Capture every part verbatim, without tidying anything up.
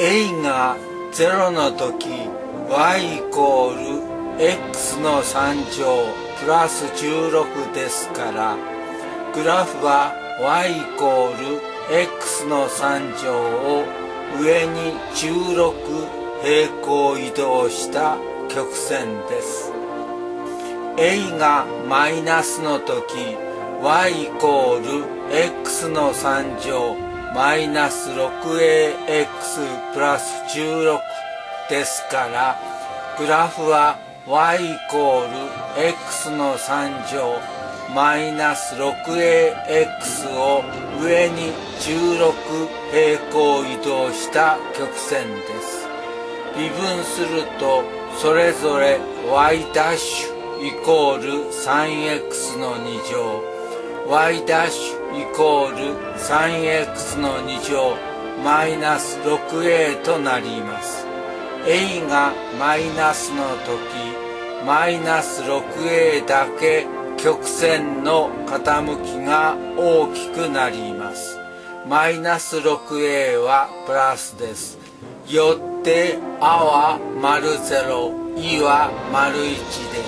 a がゼロの時 y イコール x のさん乗プラスじゅうろくですから、グラフは y イコール x のさん乗を上にじゅうろく平行移動した曲線です。a がマイナスの時 y イコール x のさん乗マイナス ろくエーエックス プラスじゅうろくですから、グラフは y イコール x のさん乗マイナス ろくエーエックス を上にじゅうろく平行移動した曲線です。微分するとそれぞれ y' イコール さんエックス のに乗 y' イコール さんエックス のに乗マイナス ろくエー となります。 a がマイナスの時マイナス ろくエー だけ曲線の傾きが大きくなります。マイナス ろくエー はプラスです。よってあは丸ゼロ、いは丸いちです。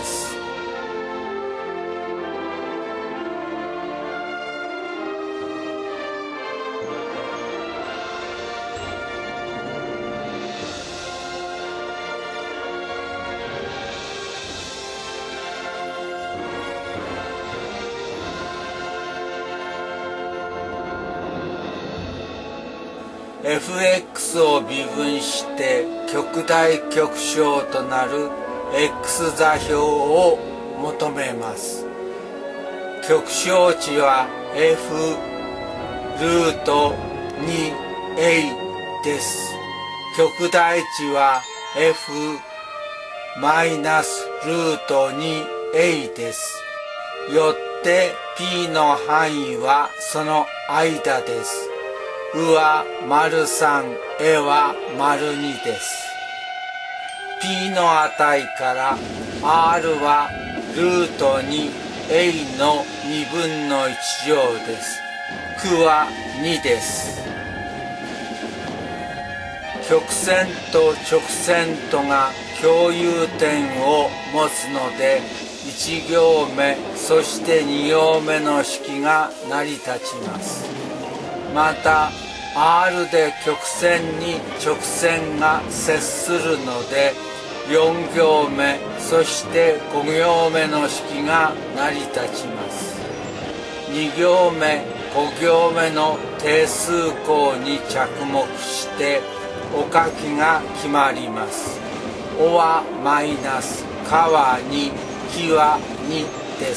エフエックス を微分して極大極小となる x 座標を求めます。極小値は f ルート にエー です。極大値は f マイナスルート にエー です。よって p の範囲はその間です。うは丸さん、えは丸にです。p の値から r はルート にエー のにぶんのいち乗です。くはにです。曲線と直線とが共有点を持つので、いち行目そしてに行目の式が成り立ちます。また R で曲線に直線が接するので、よん行目そしてご行目の式が成り立ちます。に行目ご行目の定数項に着目してお書きが決まります。おはマイナス、かはに、きはにです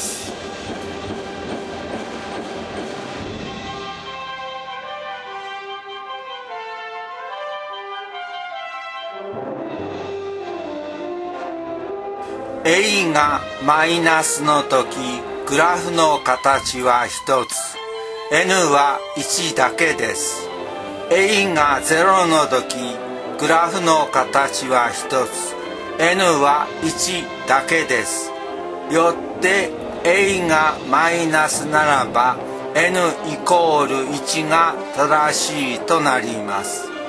。a がマイナスの時、グラフの形はひとつ、n はいちだけです。a がゼロの時、グラフの形はひとつ、n はいちだけです。よって a がマイナスならば n イコールいちが正しいとなります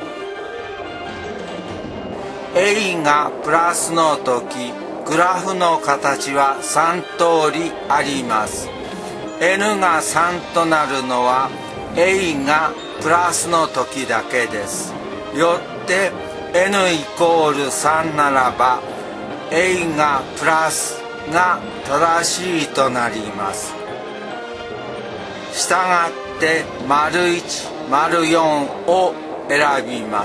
。a がプラスの時、グラフの形はさん通りあります。n がさんとなるのは a がプラスの時だけです。よって n イコールさんならば a がプラスが正しいとなります。したがって丸いち、丸よんを選びます。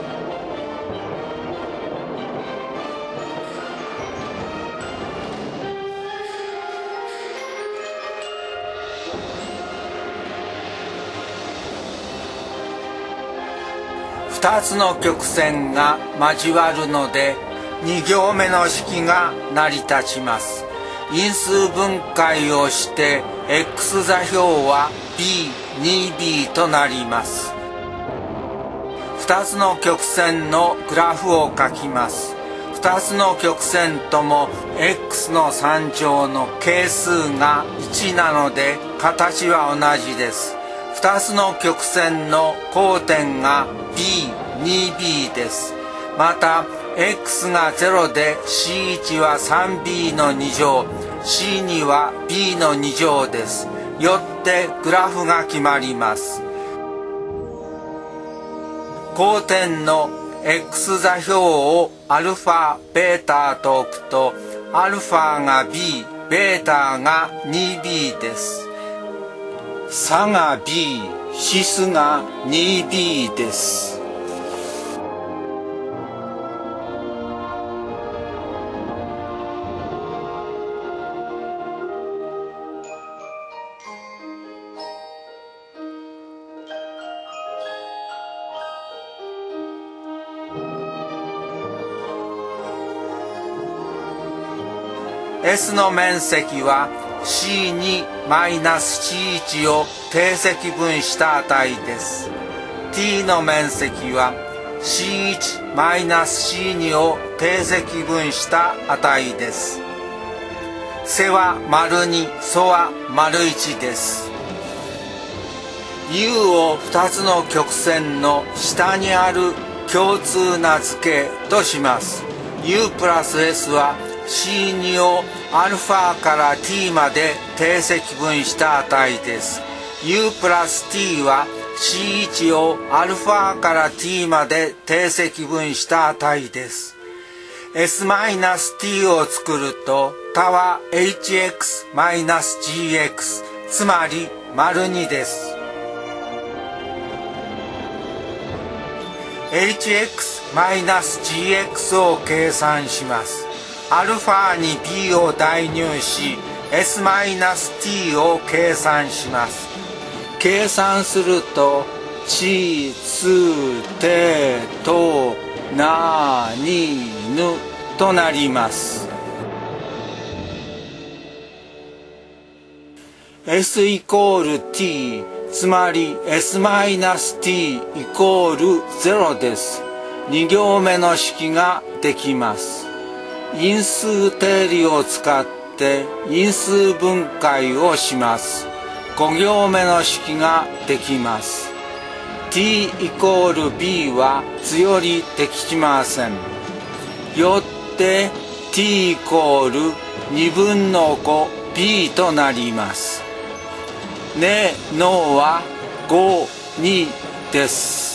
ふたつの曲線が交わるのでに行目の式が成り立ちます。因数分解をして x 座標は ビーにビー となります。ふたつの曲線のグラフを書きます。ふたつの曲線とも x のさん乗の係数がいちなので形は同じです。ふたつの曲線の交点が ビーにビー です。また x がゼロで シーいち は スリービー のに乗、シーに は b のに乗です。よってグラフが決まります。交点の x 座標をアルファ、ベータと置くと、アルファが b、ベータが にビー です。差が b、指数が にビー です。S の面積は シーにマイナスシーいち を定積分した値です。T の面積は シーいちマイナスシーに を定積分した値です。背は丸に、素は丸いちです。U をふたつの曲線の下にある共通な図形とします。U プラス S は シーに を α から t まで定積分した値です。U プラス t は シーいち を α から t まで定積分した値です。S マイナス t を作ると、他は エイチエックス マイナス ジーエックス、つまり丸にです。エイチエックス マイナス ジーエックス を計算します。アルファに b を代入し S マイナス t を計算します。計算するとちつてとなにぬとなります。 S イコール t、 つまり S マイナス t イコールゼロです。に行目の式ができます。因数定理を使って因数分解をします。ご行目の式ができます。t イコール b は図より適しません。よって t イコールにぶんのごビー となります。ね、のはご、にです。